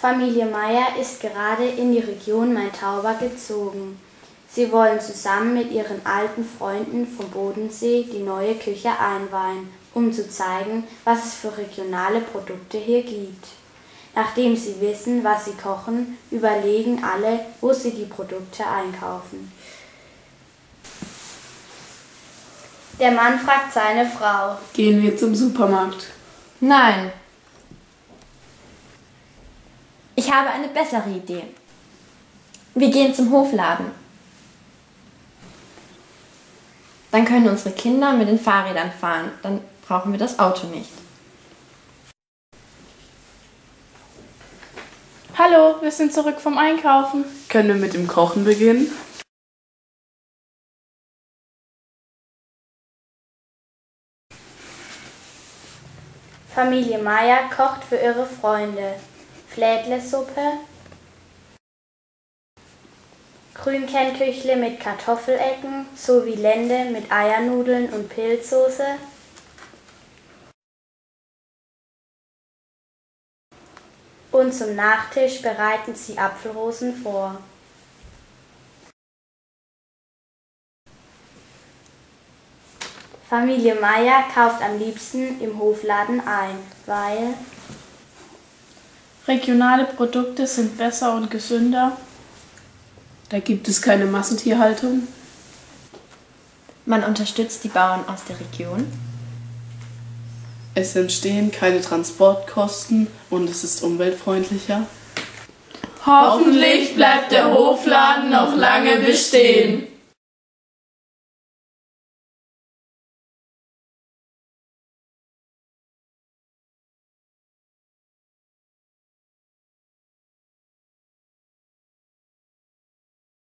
Familie Meier ist gerade in die Region Main-Tauber gezogen. Sie wollen zusammen mit ihren alten Freunden vom Bodensee die neue Küche einweihen, um zu zeigen, was es für regionale Produkte hier gibt. Nachdem sie wissen, was sie kochen, überlegen alle, wo sie die Produkte einkaufen. Der Mann fragt seine Frau: Gehen wir zum Supermarkt? Nein. Ich habe eine bessere Idee. Wir gehen zum Hofladen. Dann können unsere Kinder mit den Fahrrädern fahren. Dann brauchen wir das Auto nicht. Hallo, wir sind zurück vom Einkaufen. Können wir mit dem Kochen beginnen? Familie Meier kocht für ihre Freunde Flädlesuppe, Grünkernküchle mit Kartoffelecken sowie Lende mit Eiernudeln und Pilzsoße, und zum Nachtisch bereiten sie Apfelrosen vor. Familie Meier kauft am liebsten im Hofladen ein, weil Regionale Produkte sind besser und gesünder. Da gibt es keine Massentierhaltung. Man unterstützt die Bauern aus der Region. Es entstehen keine Transportkosten und es ist umweltfreundlicher. Hoffentlich bleibt der Hofladen noch lange bestehen.